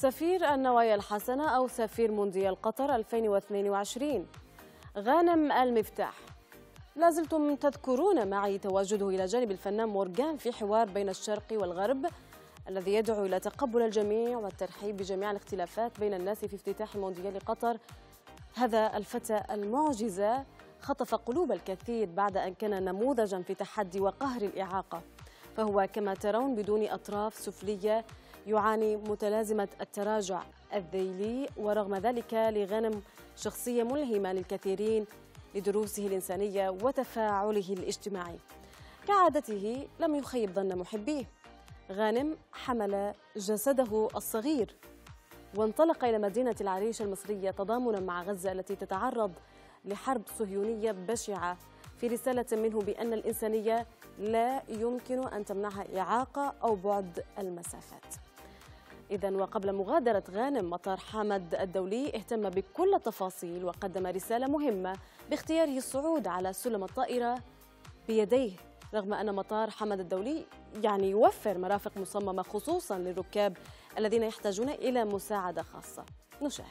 سفير النوايا الحسنة أو سفير مونديال قطر 2022 غانم المفتاح. لازلتم تذكرون معي تواجده إلى جانب الفنان مورغان في حوار بين الشرق والغرب الذي يدعو إلى تقبل الجميع والترحيب بجميع الاختلافات بين الناس في افتتاح مونديال قطر. هذا الفتى المعجزة خطف قلوب الكثير بعد أن كان نموذجا في تحدي وقهر الإعاقة، فهو كما ترون بدون أطراف سفلية يعاني متلازمة التراجع الذيلي، ورغم ذلك لغانم شخصية ملهمة للكثيرين لدروسه الإنسانية وتفاعله الاجتماعي. كعادته لم يخيب ظن محبيه، غانم حمل جسده الصغير وانطلق إلى مدينة العريش المصرية تضامنا مع غزة التي تتعرض لحرب صهيونية بشعة، في رسالة منه بأن الإنسانية لا يمكن أن تمنعها إعاقة أو بعد المسافات. إذن وقبل مغادرة غانم مطار حامد الدولي اهتم بكل التفاصيل وقدم رسالة مهمة باختياره الصعود على سلم الطائرة بيديه، رغم أن مطار حامد الدولي يوفر مرافق مصممة خصوصا للركاب الذين يحتاجون إلى مساعدة خاصة. نشاهد.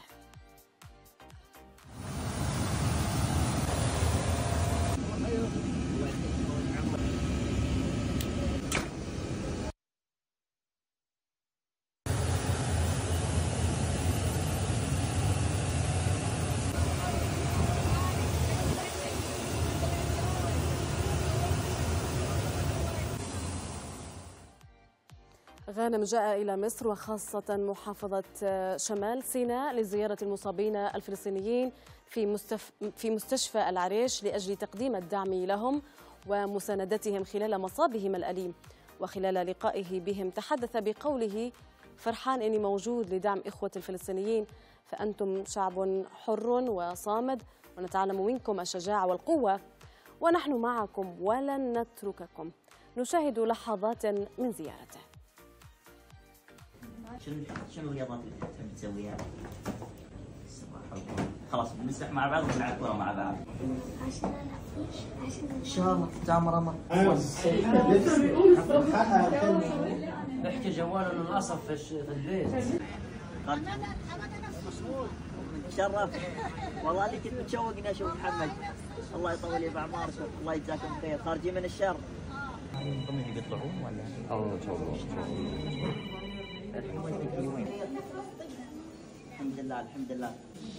غانم جاء إلى مصر وخاصة محافظة شمال سيناء لزيارة المصابين الفلسطينيين في مستشفى العريش لأجل تقديم الدعم لهم ومساندتهم خلال مصابهم الأليم. وخلال لقائه بهم تحدث بقوله: فرحان إني موجود لدعم إخوة الفلسطينيين، فأنتم شعب حر وصامد ونتعلم منكم الشجاعة والقوة ونحن معكم ولن نترككم. نشاهد لحظات من زيارته. شنو الرياضات اللي تحب تسويها؟ خلاص بنسبح مع بعض ونلعب كورة مع بعض. ان شاء الله تامر امر. احكي جواله للاسف في البيت. تشرف والله اللي كنت متشوق اني اشوف محمد، الله يطول لي باعماركم، الله يجزاكم خير. خارجين من الشر. من ضمن اللي بيطلعون ولا؟ ان شاء الله. الحمد لله الحمد لله.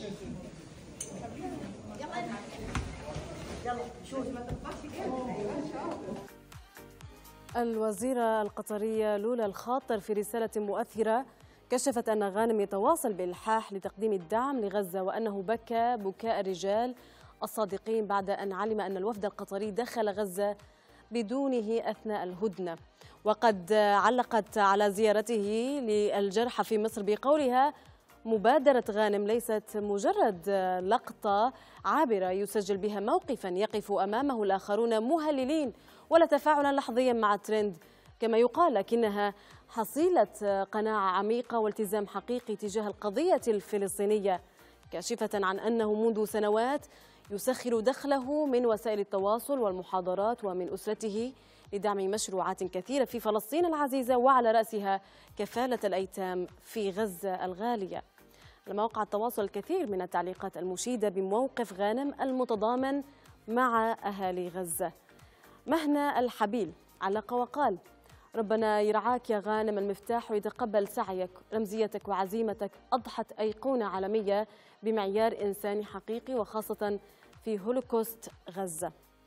الوزيرة القطرية لولا الخاطر في رسالة مؤثرة كشفت أن غانم يتواصل بإلحاح لتقديم الدعم لغزة، وأنه بكى بكاء الرجال الصادقين بعد أن علم أن الوفد القطري دخل غزة بدونه أثناء الهدنة. وقد علقت على زيارته للجرحى في مصر بقولها: مبادرة غانم ليست مجرد لقطة عابرة يسجل بها موقفا يقف أمامه الآخرون مهللين ولا تفاعلا لحظيا مع الترند كما يقال، لكنها حصيلة قناعة عميقة والتزام حقيقي تجاه القضية الفلسطينية، كاشفة عن أنه منذ سنوات يسخر دخله من وسائل التواصل والمحاضرات ومن أسرته لدعم مشروعات كثيرة في فلسطين العزيزة، وعلى رأسها كفالة الأيتام في غزة الغالية. على مواقع التواصل الكثير من التعليقات المشيدة بموقف غانم المتضامن مع أهالي غزة. مهنا الحبيل علق وقال: ربنا يرعاك يا غانم المفتاح ويتقبل سعيك، رمزيتك وعزيمتك أضحت أيقونة عالمية بمعيار إنساني حقيقي، وخاصة في هولوكوست غزة.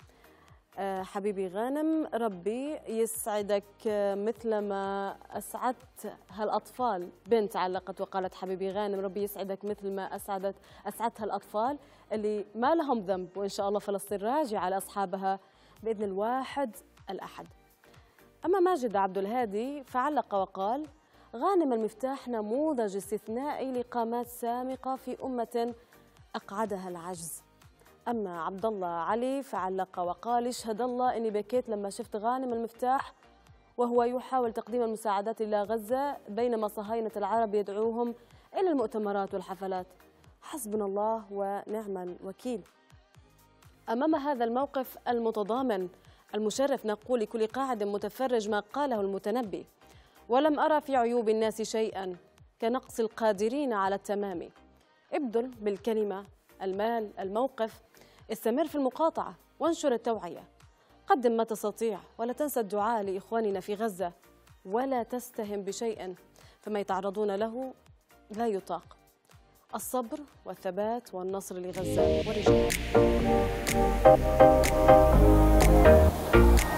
حبيبي غانم، ربي يسعدك مثل ما أسعدت هالأطفال. بنت علقت وقالت: حبيبي غانم، ربي يسعدك مثل ما أسعدت هالأطفال اللي ما لهم ذنب، وإن شاء الله فلسطين راجعة لأصحابها بإذن الواحد الأحد. أما ماجد عبد الهادي فعلق وقال: غانم المفتاح نموذج استثنائي لقامات سامقة في أمة أقعدها العجز. أما عبد الله علي فعلق وقال: اشهد الله إني بكيت لما شفت غانم المفتاح وهو يحاول تقديم المساعدات إلى غزة بينما صهاينة العرب يدعوهم إلى المؤتمرات والحفلات. حسبنا الله ونعم الوكيل. أمام هذا الموقف المتضامن المشرف نقول لكل قاعد متفرج ما قاله المتنبي: ولم أرى في عيوب الناس شيئا كنقص القادرين على التمام. ابذل بالكلمة، المال، الموقف. استمر في المقاطعة وانشر التوعية. قدم ما تستطيع ولا تنسى الدعاء لإخواننا في غزة، ولا تستهن بشيء، فما يتعرضون له لا يطاق. الصبر والثبات والنصر لغزة ورجالها.